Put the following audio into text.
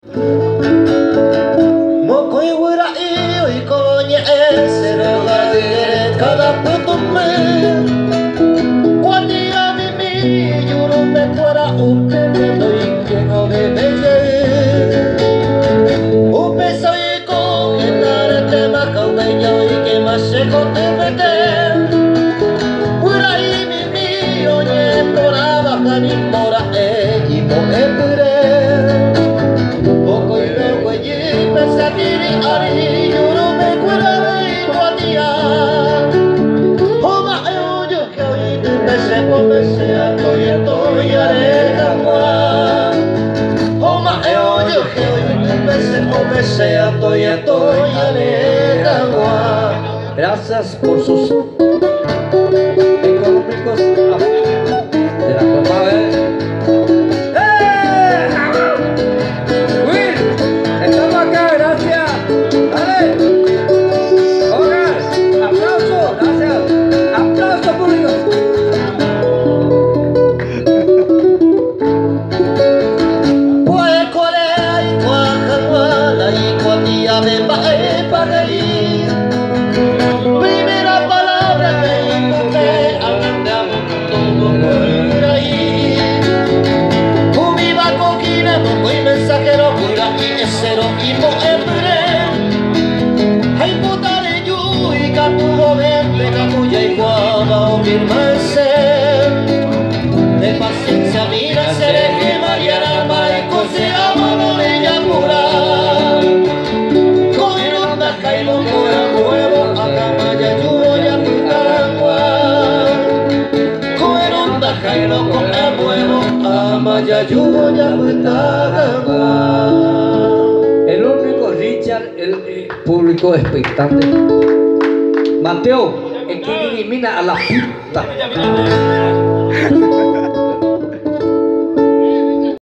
Gracias por sus económicos de la copa. Will, estamos acá, gracias. Dale. Oigan, aplauso, gracias. Aplauso público. Pues Corea y Guatemala y Guatemala me va a pagar. Primera palabra que encontré andando por ahí. Viva coquina, muy mensajero, pura y esero y moembre. Hay botare yu y catubo vente, cacuya y guava o firmarse. De paciencia mira, seré que Mariana Maico se ama la bella pura. Coironda, cailo, cora, huevo, acamaya, yubo, ya putagua. Coironda, cailo, cora, huevo, amaya, yubo, ya putagua. El único Richard, el público expectante. Mateo, el que elimina a la puta.